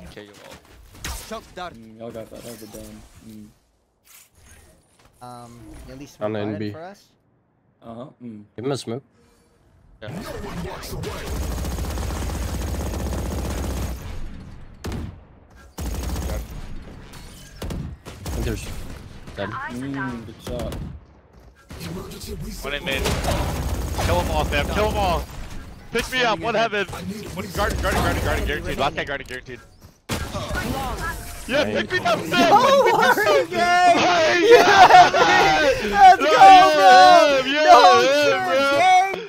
kill you all. Choke down. Y'all got that over done. At least On the provided NB. for us. Give him a smoke. Yeah. No one walks away. I think there's dead. Good shot. Emergency reset. One in mid. Kill them all, fam. Kill them all. Pick me up. One heaven. One guarding, guaranteed. Last guy guarding, guaranteed. Yeah, pick me up, Sim! Don't worry, gang! Hey, Yeah! Let's go, bro! Yeah, No, yeah, sure, bro. gang!